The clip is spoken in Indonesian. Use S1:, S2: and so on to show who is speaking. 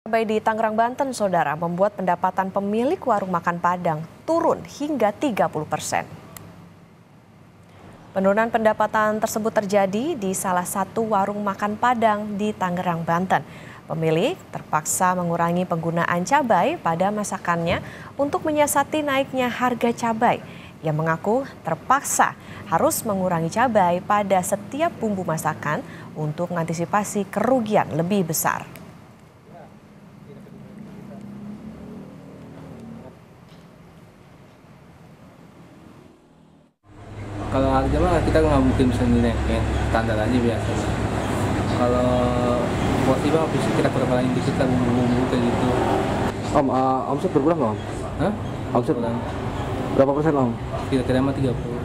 S1: Cabai di Tangerang, Banten, saudara, membuat pendapatan pemilik warung makan Padang turun hingga 30%. Penurunan pendapatan tersebut terjadi di salah satu warung makan Padang di Tangerang, Banten. Pemilik terpaksa mengurangi penggunaan cabai pada masakannya untuk menyiasati naiknya harga cabai. Ia mengaku terpaksa harus mengurangi cabai pada setiap bumbu masakan untuk mengantisipasi kerugian lebih besar.
S2: Kalau harga mah kita nggak mungkin bisa dinaikin, standar aja biasa. Kalau porsi mah bisa kita kurang-kurangin dikit lah bumbu-bumbu kayak gitu.
S3: Omset berkurang nggak, Om?
S2: Hah?
S3: Omset berapa persen, Om?
S2: Kira-kira mah 30.